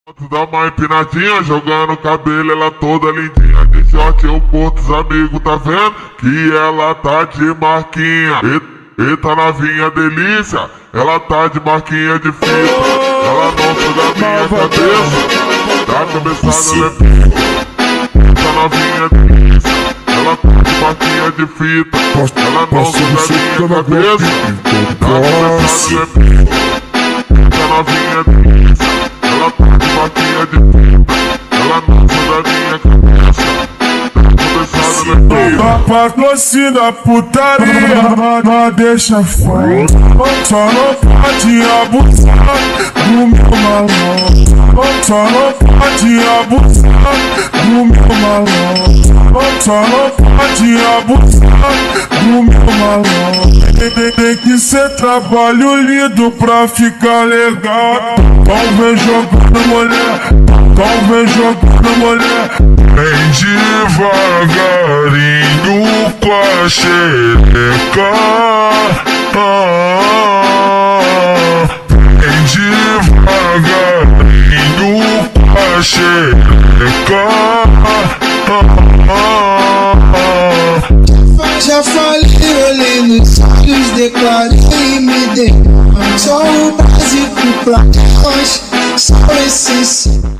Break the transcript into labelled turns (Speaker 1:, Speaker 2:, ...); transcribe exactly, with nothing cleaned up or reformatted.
Speaker 1: Tu dá uma empinadinha, jogando o cabelo, ela toda lindinha. De short eu curto os amigos, tá vendo? Que ela tá de marquinha. E, eita novinha delícia, ela tá de marquinha de fita. Ela não suga minha cabeça, tá cabeçada lepinha. Eita novinha delícia, ela tá de marquinha de fita. Ela não suga minha cabeça, tá cabeçada lepinha. Eita novinha delícia, ela tá de marquinha de fita. Ela não suga minha cabeça, tá cabeçada lepinha.
Speaker 2: Patrocina putaria, não deixa fora. Só não pode abusar do meu malandro. Só não pode abusar do meu malandro. Só não pode abusar do meu malandro. Tem, tem que ser trabalho lindo pra ficar legal. Então vem jogando mulher, então vem jogando mulher.
Speaker 3: Vem devagarinho com a xereca. Ah, vem devagarinho com a xereca. Ah,
Speaker 4: já falei, olhei nos olhos, declarei e me dei. Só o básico pra nós, só o essencial.